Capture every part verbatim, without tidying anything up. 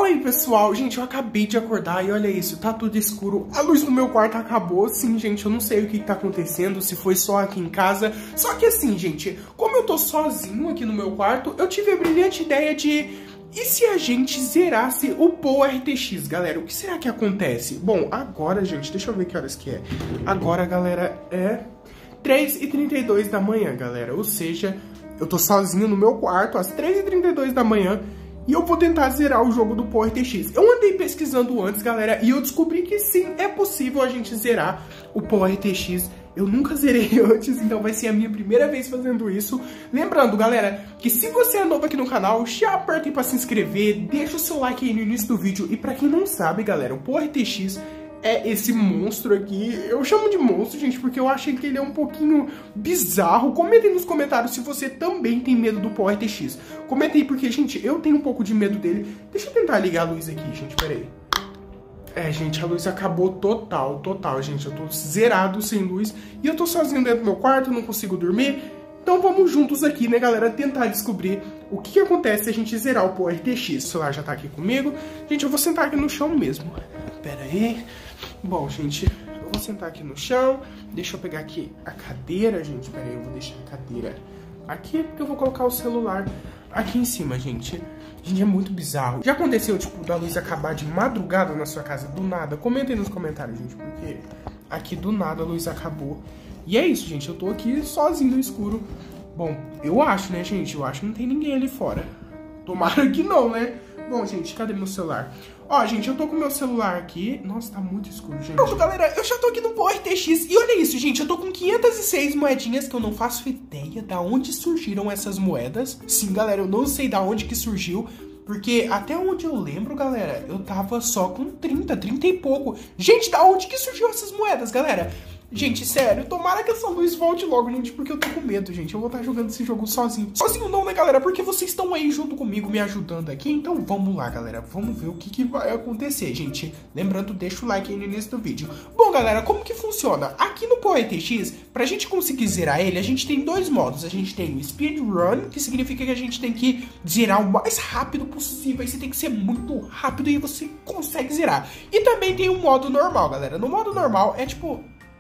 Fala aí, pessoal. Gente, eu acabei de acordar e olha isso, tá tudo escuro. A luz do meu quarto acabou. Sim, gente, eu não sei o que tá acontecendo, se foi só aqui em casa. Só que assim, gente, como eu tô sozinho aqui no meu quarto, eu tive a brilhante ideia de... E se a gente zerasse o Paul R T X, galera? O que será que acontece? Bom, agora, gente, deixa eu ver que horas que é. Agora, galera, é três e trinta e dois da manhã, galera. Ou seja, eu tô sozinho no meu quarto às três e trinta e dois da manhã. E eu vou tentar zerar o jogo do Paul R T X. Eu andei pesquisando antes, galera, e eu descobri que sim, é possível a gente zerar o Paul R T X. Eu nunca zerei antes, então vai ser a minha primeira vez fazendo isso. Lembrando, galera, que se você é novo aqui no canal, já aperta aí pra se inscrever, deixa o seu like aí no início do vídeo. E pra quem não sabe, galera, o Paul R T X é esse monstro aqui. Eu chamo de monstro, gente, porque eu achei que ele é um pouquinho bizarro. Comentem nos comentários se você também tem medo do Paul R T X. Comentem aí, porque, gente, eu tenho um pouco de medo dele. Deixa eu tentar ligar a luz aqui, gente, peraí. É, gente, a luz acabou total, total, gente. Eu tô zerado, sem luz. E eu tô sozinho dentro do meu quarto, não consigo dormir. Então vamos juntos aqui, né, galera, tentar descobrir o que, que acontece se a gente zerar o Paul R T X. O celular já tá aqui comigo. Gente, eu vou sentar aqui no chão mesmo. Pera aí. Bom, gente, eu vou sentar aqui no chão. Deixa eu pegar aqui a cadeira, gente. Pera aí, eu vou deixar a cadeira aqui, porque eu vou colocar o celular aqui em cima, gente. Gente, é muito bizarro. Já aconteceu, tipo, da luz acabar de madrugada na sua casa, do nada? Comentem nos comentários, gente, porque aqui do nada a luz acabou. E é isso, gente, eu tô aqui sozinho no escuro. Bom, eu acho, né, gente? Eu acho que não tem ninguém ali fora. Tomara que não, né? Bom, gente, cadê meu celular? Ó, gente, eu tô com meu celular aqui. Nossa, tá muito escuro, gente. Pronto, galera, eu já tô aqui no Paul R T X. E olha isso, gente, eu tô com quinhentas e seis moedinhas que eu não faço ideia da onde surgiram essas moedas. Sim, galera, eu não sei da onde que surgiu. Porque até onde eu lembro, galera, eu tava só com trinta, trinta e pouco. Gente, da onde que surgiu essas moedas, galera? Gente, sério, tomara que essa luz volte logo, gente, porque eu tô com medo, gente. Eu vou estar jogando esse jogo sozinho. Sozinho não, né, galera? Porque vocês estão aí junto comigo, me ajudando aqui. Então vamos lá, galera. Vamos ver o que, que vai acontecer, gente. Lembrando, deixa o like aí no início do vídeo. Bom, galera, como que funciona? Aqui no Paul R T X, pra gente conseguir zerar ele, a gente tem dois modos. A gente tem o Speedrun, que significa que a gente tem que zerar o mais rápido possível. Aí você tem que ser muito rápido e você consegue zerar. E também tem o modo normal, galera. No modo normal é tipo...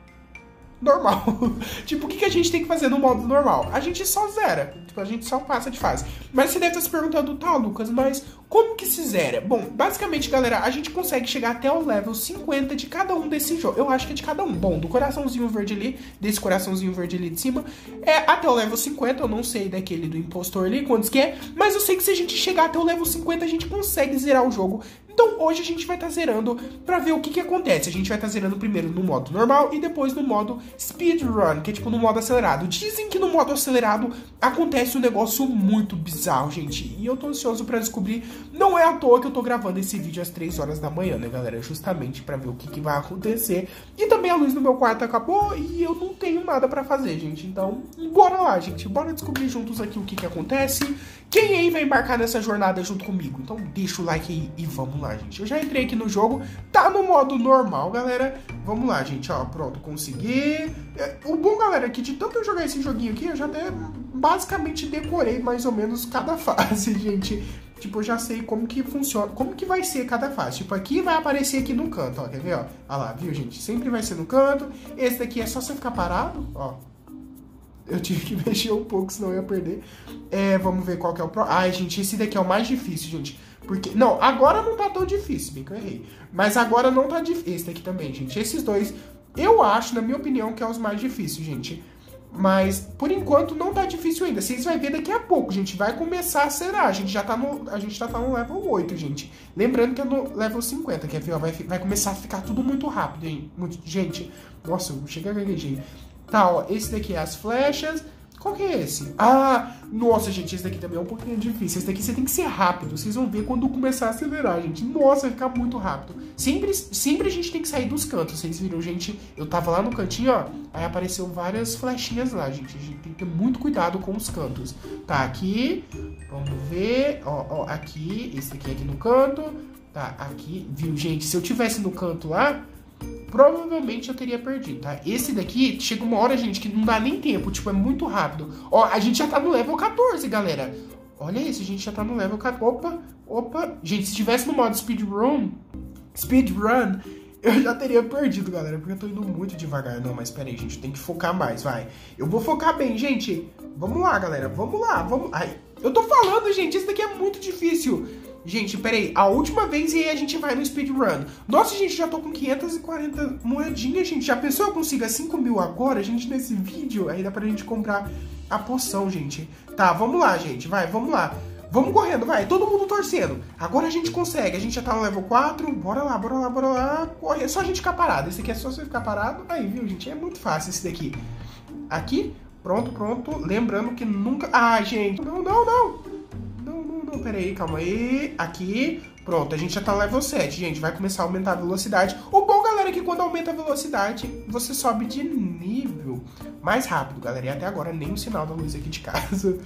normal. Tipo, o que, que a gente tem que fazer no modo normal? A gente só zera. Tipo, a gente só passa de fase. Mas você deve estar se perguntando, tá, Lucas, mas como que se zera? Bom, basicamente, galera, a gente consegue chegar até o level cinquenta de cada um desse jogo. Eu acho que é de cada um. Bom, do coraçãozinho verde ali, desse coraçãozinho verde ali de cima, é até o level cinquenta. Eu não sei daquele do impostor ali, quantos que é. Mas eu sei que se a gente chegar até o level cinquenta, a gente consegue zerar o jogo. Então hoje a gente vai estar zerando pra ver o que que acontece. A gente vai estar zerando primeiro no modo normal e depois no modo speedrun, que é tipo no modo acelerado. Dizem que no modo acelerado acontece um negócio muito bizarro, gente. E eu tô ansioso pra descobrir. Não é à toa que eu tô gravando esse vídeo às três horas da manhã, né, galera? Justamente pra ver o que que vai acontecer. E também a luz no meu quarto acabou e eu não tenho nada pra fazer, gente. Então, bora lá, gente. Bora descobrir juntos aqui o que que acontece. Quem aí vai embarcar nessa jornada junto comigo? Então deixa o like aí e vamos lá, gente. Eu já entrei aqui no jogo, tá no modo normal, galera. Vamos lá, gente, ó, pronto, consegui. O bom, galera, é que de tanto eu jogar esse joguinho aqui, eu já até basicamente decorei mais ou menos cada fase, gente. Tipo, eu já sei como que funciona, como que vai ser cada fase. Tipo, aqui vai aparecer aqui no canto, ó, quer ver, ó? Olha lá, viu, gente? Sempre vai ser no canto. Esse daqui é só você ficar parado, ó. Eu tive que mexer um pouco, senão eu ia perder. É, vamos ver qual que é o pro... Ai, gente, esse daqui é o mais difícil, gente. Porque... Não, agora não tá tão difícil, bem que eu errei. Mas agora não tá difícil. Esse daqui também, gente. Esses dois, eu acho, na minha opinião, que é os mais difíceis, gente. Mas, por enquanto, não tá difícil ainda. Vocês vão ver daqui a pouco, gente. Vai começar a zerar. A gente já tá no, a gente já tá no level oito, gente. Lembrando que é no level cinquenta, quer ver? Ó, vai, vai começar a ficar tudo muito rápido, hein? Muito... Gente, nossa, eu cheguei a gaguejei. Tá, ó, esse daqui é as flechas. Qual que é esse? Ah, nossa, gente, esse daqui também é um pouquinho difícil. Esse daqui você tem que ser rápido. Vocês vão ver quando começar a acelerar, gente. Nossa, vai ficar muito rápido. Sempre, sempre a gente tem que sair dos cantos. Vocês viram, gente? Eu tava lá no cantinho, ó. Aí apareceu várias flechinhas lá, gente. A gente tem que ter muito cuidado com os cantos. Tá, aqui. Vamos ver. Ó, ó, aqui. Esse daqui é aqui no canto. Tá, aqui. Viu, gente? Se eu tivesse no canto lá... provavelmente eu teria perdido, tá? Esse daqui, chega uma hora, gente, que não dá nem tempo. Tipo, é muito rápido. Ó, a gente já tá no level quatorze, galera. Olha isso, a gente já tá no level quatorze. Opa, opa. Gente, se tivesse no modo speedrun, speedrun, eu já teria perdido, galera, porque eu tô indo muito devagar. Não, mas pera aí, gente, tem que focar mais, vai. Eu vou focar bem, gente. Vamos lá, galera, vamos lá, vamos... Ai, eu tô falando, gente, isso daqui é muito difícil. Gente, pera aí, a última vez e aí a gente vai no speedrun. Nossa, gente, já tô com quinhentas e quarenta moedinhas, gente. Já pensou eu consiga cinco mil agora, gente, nesse vídeo? Aí dá pra gente comprar a poção, gente. Tá, vamos lá, gente, vai, vamos lá. Vamos correndo, vai, todo mundo torcendo. Agora a gente consegue, a gente já tá no level quatro. Bora lá, bora lá, bora lá. Corre, é só a gente ficar parado. Esse aqui é só você ficar parado. Aí, viu, gente, é muito fácil esse daqui. Aqui, pronto, pronto. Lembrando que nunca... Ah, gente, não, não, não. Não, pera aí, calma aí. Aqui, pronto, a gente já tá no level sete, gente. Vai começar a aumentar a velocidade. O bom, galera, é que quando aumenta a velocidade, você sobe de nível mais rápido, galera. E até agora nem o sinal da luz aqui de casa.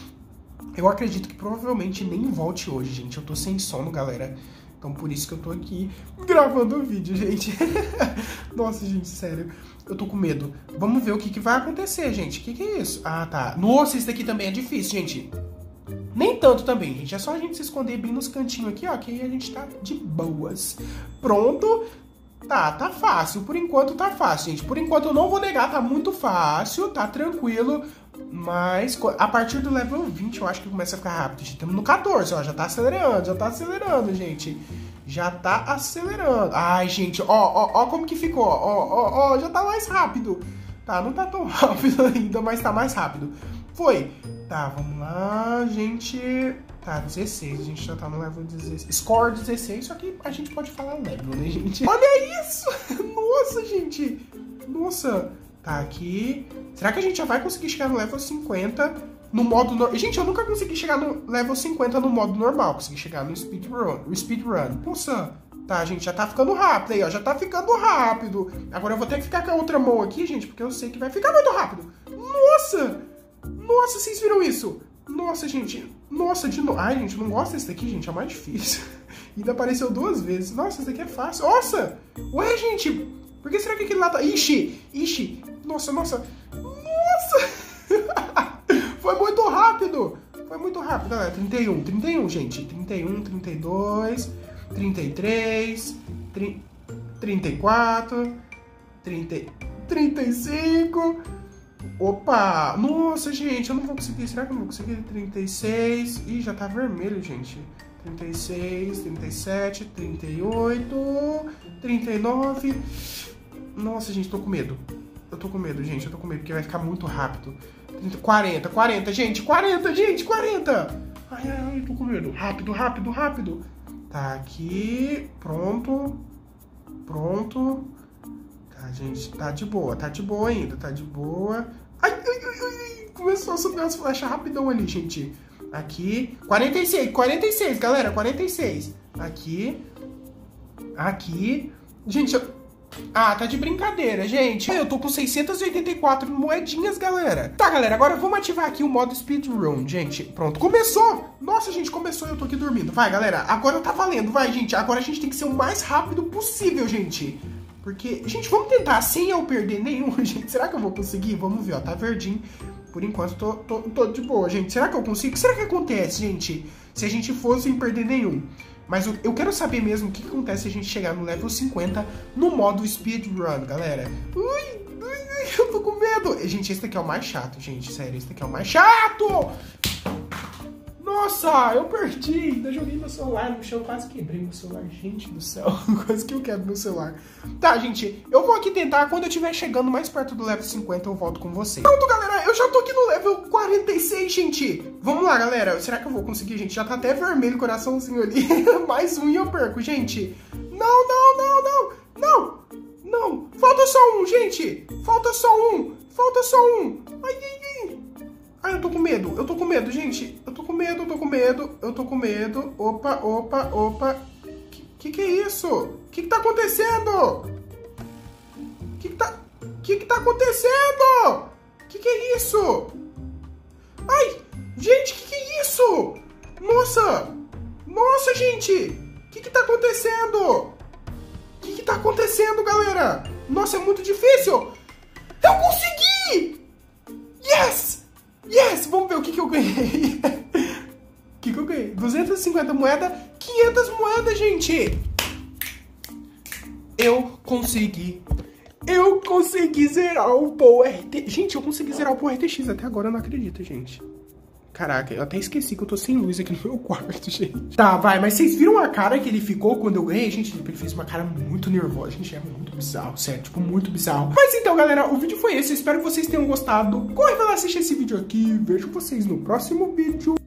Eu acredito que provavelmente nem volte hoje, gente. Eu tô sem sono, galera. Então por isso que eu tô aqui gravando o vídeo, gente. Nossa, gente, sério. Eu tô com medo. Vamos ver o que, que vai acontecer, gente. O que, que é isso? Ah, tá. Nossa, esse daqui também é difícil, gente. Nem tanto também, gente. É só a gente se esconder bem nos cantinhos aqui, ó. Que aí a gente tá de boas. Pronto. Tá, tá fácil. Por enquanto tá fácil, gente. Por enquanto eu não vou negar, tá muito fácil. Tá tranquilo. Mas a partir do level vinte eu acho que começa a ficar rápido. Estamos no quatorze, ó. Já tá acelerando, já tá acelerando, gente. Já tá acelerando. Ai, gente, ó, ó, ó como que ficou. Ó, ó, ó, já tá mais rápido. Tá, não tá tão rápido ainda, mas tá mais rápido. Foi. Tá, vamos lá, gente. Tá, dezesseis, a gente já tá no level dezesseis. Score dezesseis, só que a gente pode falar level, né, gente? Olha isso! Nossa, gente! Nossa! Tá aqui. Será que a gente já vai conseguir chegar no level cinquenta no modo... No... Gente, eu nunca consegui chegar no level cinquenta no modo normal. Consegui chegar no speedrun. No speedrun. Nossa! Tá, gente, já tá ficando rápido aí, ó. Já tá ficando rápido. Agora eu vou ter que ficar com a outra mão aqui, gente, porque eu sei que vai ficar muito rápido. Nossa! Nossa, vocês viram isso? Nossa, gente. Nossa, de novo. Ai, gente, não gosto desse daqui, gente. É o mais difícil. Ainda apareceu duas vezes. Nossa, esse daqui é fácil. Nossa! Ué, gente. Por que será que aquele lá tá... Ixi! Ixi! Nossa, nossa. Nossa! Foi muito rápido. Foi muito rápido, galera. trinta e um, trinta e um, gente. trinta e um, trinta e dois, trinta e três, trinta e quatro, trinta, trinta e cinco... Opa! Nossa, gente, eu não vou conseguir. Será que eu não vou conseguir? trinta e seis. Ih, já tá vermelho, gente. trinta e seis, trinta e sete, trinta e oito, trinta e nove. Nossa, gente, tô com medo. Eu tô com medo, gente. Eu tô com medo, porque vai ficar muito rápido. trinta, quarenta, quarenta, gente. quarenta, gente, quarenta. Ai, ai, ai, tô com medo. Rápido, rápido, rápido. Tá aqui. Pronto. Pronto. Tá, gente, tá de boa, tá de boa ainda, tá de boa. Ai, ai, ai, ai, começou a subir as flechas rapidão ali, gente. Aqui, quarenta e seis, quarenta e seis, galera, quarenta e seis. Aqui, aqui. Gente, eu... Ah, tá de brincadeira, gente. Eu tô com seiscentas e oitenta e quatro moedinhas, galera. Tá, galera, agora vamos ativar aqui o modo speedrun, gente. Pronto, começou. Nossa, gente, começou e eu tô aqui dormindo. Vai, galera, agora tá valendo, vai, gente. Agora a gente tem que ser o mais rápido possível, gente. Porque, gente, vamos tentar sem eu perder nenhum, gente. Será que eu vou conseguir? Vamos ver, ó, tá verdinho. Por enquanto, tô, tô, tô de boa, gente. Será que eu consigo? Será que acontece, gente? Se a gente for sem perder nenhum. Mas eu, eu quero saber mesmo o que, que acontece se a gente chegar no level cinquenta no modo speedrun, galera. Ui, ui, ui, eu tô com medo. Gente, esse daqui é o mais chato, gente. Sério, esse daqui é o mais chato! Nossa, eu perdi. Ainda joguei meu celular no chão, quase quebrei meu celular. Gente do céu, quase que eu quebro meu celular. Tá, gente, eu vou aqui tentar. Quando eu estiver chegando mais perto do level cinquenta, eu volto com vocês. Pronto, galera, eu já tô aqui no level quarenta e seis, gente. Vamos lá, galera. Será que eu vou conseguir, gente? Já tá até vermelho o coraçãozinho ali. Mais um e eu perco, gente. Não, não, não, não. Não, não. Falta só um, gente. Falta só um. Falta só um. Ai, ai, ai. Ai, eu tô com medo, eu tô com medo, gente. Eu tô com medo, eu tô com medo, eu tô com medo. Opa, opa, opa. Que que, que é isso? Que que tá acontecendo? Que que tá... Que que tá acontecendo? Que que é isso? Ai, gente, que que é isso? Nossa! Nossa, gente! Que que tá acontecendo? Que que tá acontecendo, galera? Nossa, é muito difícil! Eu consegui! Yes! Yes! Vamos ver o que, que eu ganhei. que que eu ganhei? duzentas e cinquenta moedas, quinhentas moedas, gente. Eu consegui. Eu consegui zerar o Power R T X. Gente, eu consegui zerar o Power R T X. Até agora eu não acredito, gente. Caraca, eu até esqueci que eu tô sem luz aqui no meu quarto, gente. Tá, vai, mas vocês viram a cara que ele ficou quando eu ganhei? Gente, ele fez uma cara muito nervosa. Gente, é muito bizarro, sério, tipo, muito bizarro. Mas então, galera, o vídeo foi esse. Eu espero que vocês tenham gostado. Corre lá, assistir esse vídeo aqui. Vejo vocês no próximo vídeo.